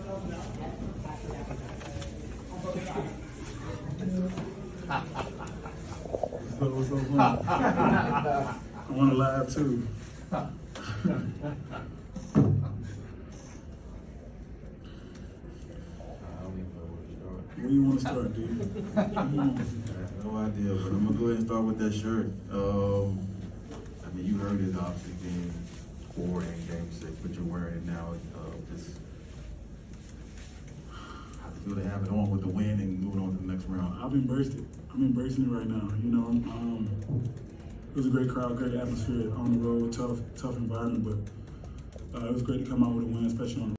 What's so funny? I want to laugh too. Where do you want to start, dude? I have no idea, but I'm gonna go ahead and start with that shirt. I mean, you heard it obviously game 4 and game 6, but you're wearing it now. Just how to feel to have it on with the win and moving on to the next round. I've embraced it. I'm embracing it right now. You know, it was a great crowd, great atmosphere on the road, tough environment, but it was great to come out with a win, especially on the